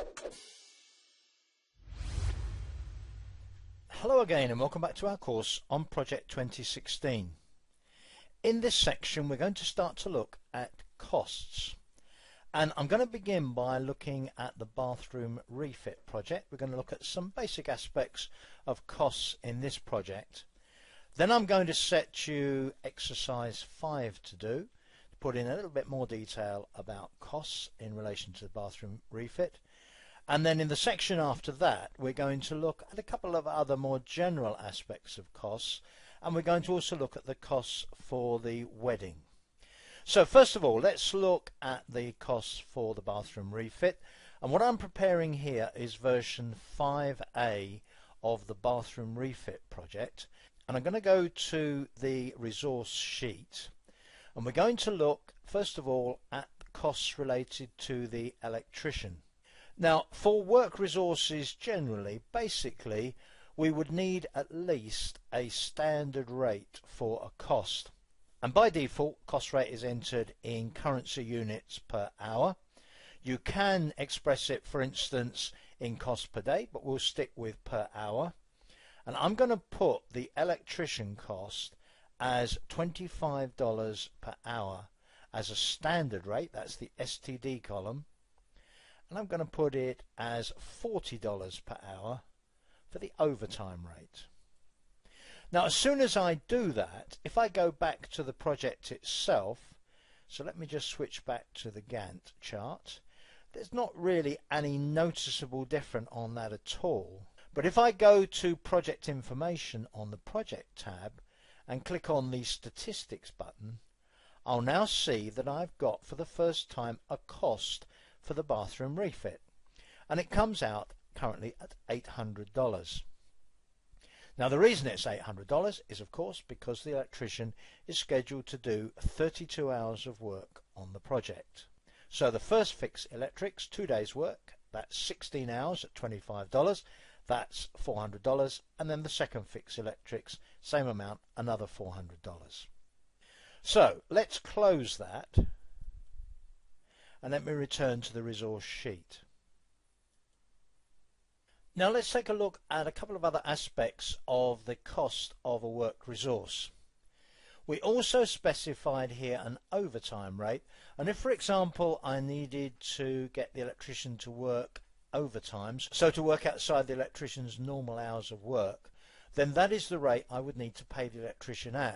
Hello again and welcome back to our course on Project 2016. In this section we're going to start to look at costs, and I'm going to begin by looking at the bathroom refit project. We're going to look at some basic aspects of costs in this project. Then I'm going to set you exercise 5 to do, to put in a little bit more detail about costs in relation to the bathroom refit. And then in the section after that we're going to look at a couple of other more general aspects of costs, and we're going to also look at the costs for the wedding. So first of all, let's look at the costs for the bathroom refit, and what I'm preparing here is version 5A of the bathroom refit project, and I'm going to go to the resource sheet, and we're going to look first of all at costs related to the electrician. Now, for work resources generally, basically, we would need at least a standard rate for a cost. And by default, cost rate is entered in currency units per hour. You can express it, for instance, in cost per day, but we'll stick with per hour. And I'm going to put the electrician cost as $25 per hour as a standard rate. That's the STD column. And I'm going to put it as $40 per hour for the overtime rate. Now, as soon as I do that, if I go back to the project itself, so let me just switch back to the Gantt chart, there's not really any noticeable difference on that at all. But if I go to project information on the project tab and click on the statistics button, I'll now see that I've got for the first time a cost for the bathroom refit, and it comes out currently at $800. Now the reason it's $800 is of course because the electrician is scheduled to do 32 hours of work on the project. So the first fix electrics, 2 days work, that's 16 hours at $25, that's $400, and then the second fix electrics, same amount, another $400. So let's close that and let me return to the resource sheet. Now let's take a look at a couple of other aspects of the cost of a work resource. We also specified here an overtime rate, and if for example I needed to get the electrician to work overtimes, so to work outside the electrician's normal hours of work, then that is the rate I would need to pay the electrician at.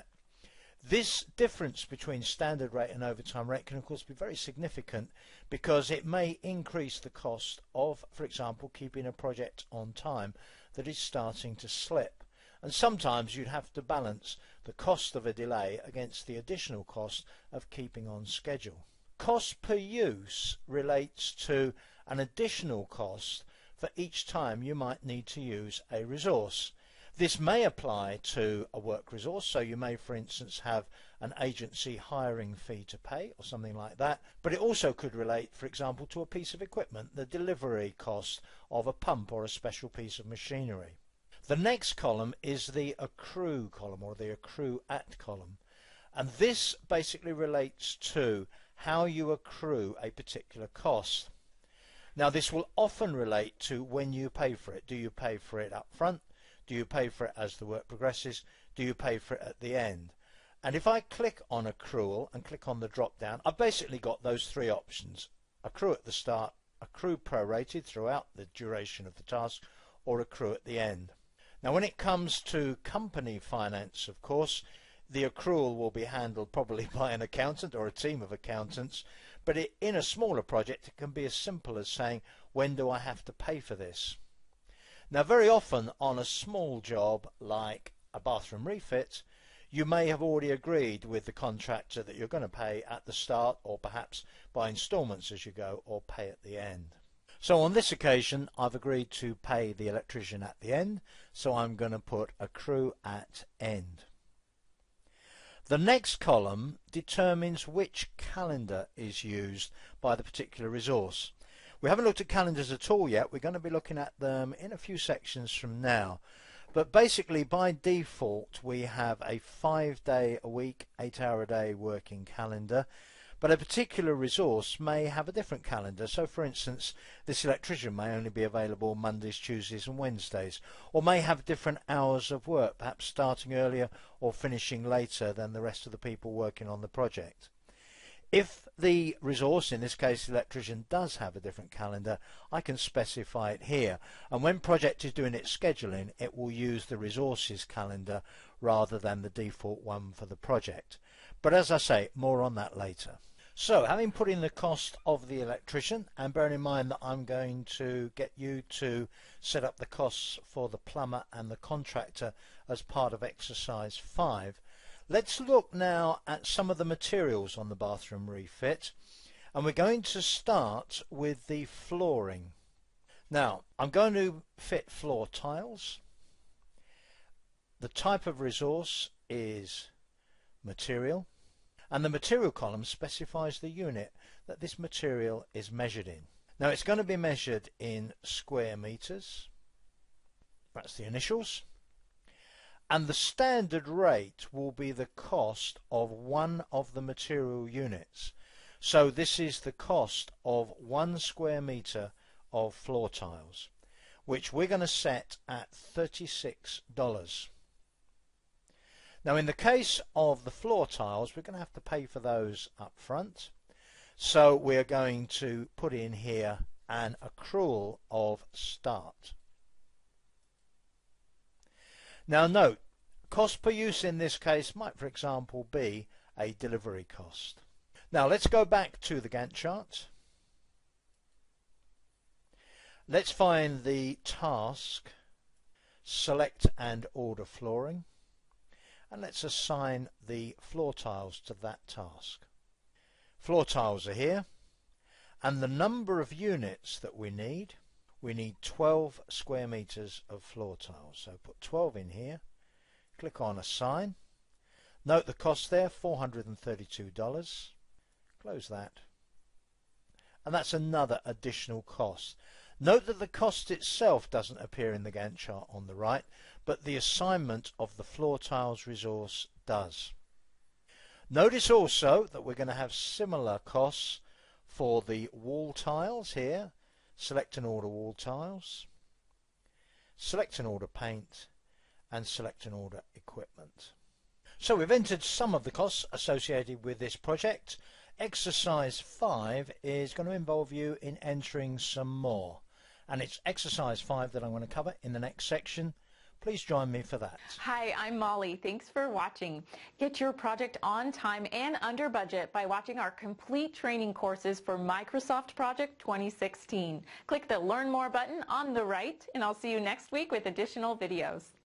This difference between standard rate and overtime rate can of course be very significant, because it may increase the cost of, for example, keeping a project on time that is starting to slip. And sometimes you'd have to balance the cost of a delay against the additional cost of keeping on schedule. Cost per use relates to an additional cost for each time you might need to use a resource. This may apply to a work resource, so you may for instance have an agency hiring fee to pay or something like that, but it also could relate for example to a piece of equipment, the delivery cost of a pump or a special piece of machinery. The next column is the accrue column, or the accrue at column, and this basically relates to how you accrue a particular cost. Now this will often relate to when you pay for it. Do you pay for it up front? Do you pay for it as the work progresses? Do you pay for it at the end? And if I click on accrual and click on the drop down, I've basically got those three options: accrue at the start, accrue prorated throughout the duration of the task, or accrue at the end. Now when it comes to company finance, of course, the accrual will be handled probably by an accountant or a team of accountants, but in a smaller project it can be as simple as saying, when do I have to pay for this? Now very often on a small job like a bathroom refit, you may have already agreed with the contractor that you're going to pay at the start, or perhaps by instalments as you go, or pay at the end. So on this occasion I've agreed to pay the electrician at the end, so I'm going to put accrue at end. The next column determines which calendar is used by the particular resource. We haven't looked at calendars at all yet. We're going to be looking at them in a few sections from now. But basically by default we have a 5-day a week, 8-hour a day working calendar. But a particular resource may have a different calendar. So for instance, this electrician may only be available Mondays, Tuesdays and Wednesdays, or may have different hours of work, perhaps starting earlier or finishing later than the rest of the people working on the project. If the resource, in this case the electrician, does have a different calendar, I can specify it here, and when project is doing its scheduling, it will use the resources calendar rather than the default one for the project. But as I say, more on that later. So having put in the cost of the electrician, and bearing in mind that I'm going to get you to set up the costs for the plumber and the contractor as part of exercise 5, let's look now at some of the materials on the bathroom refit, and we're going to start with the flooring. Now I'm going to fit floor tiles. The type of resource is material, and the material column specifies the unit that this material is measured in. Now it's going to be measured in square meters, that's the initials, and the standard rate will be the cost of one of the material units. So this is the cost of 1 square meter of floor tiles, which we're going to set at $36. Now in the case of the floor tiles, we're going to have to pay for those up front, so we're going to put in here an accrual of start. Now note, cost per use in this case might for example be a delivery cost. Now let's go back to the Gantt chart. Let's find the task, select and order flooring, and let's assign the floor tiles to that task. Floor tiles are here, and the number of units that we need 12 square meters of floor tiles. So put 12 in here, click on assign. Note the cost there, $432. Close that. And that's another additional cost. Note that the cost itself doesn't appear in the Gantt chart on the right, but the assignment of the floor tiles resource does. Notice also that we're going to have similar costs for the wall tiles here. Select and order wall tiles, select and order paint, and select and order equipment. So we've entered some of the costs associated with this project. Exercise 5 is going to involve you in entering some more, and it's exercise 5 that I'm going to cover in the next section. Please join me for that. Hi, I'm Molly. Thanks for watching. Get your project on time and under budget by watching our complete training courses for Microsoft Project 2016. Click the Learn More button on the right, and I'll see you next week with additional videos.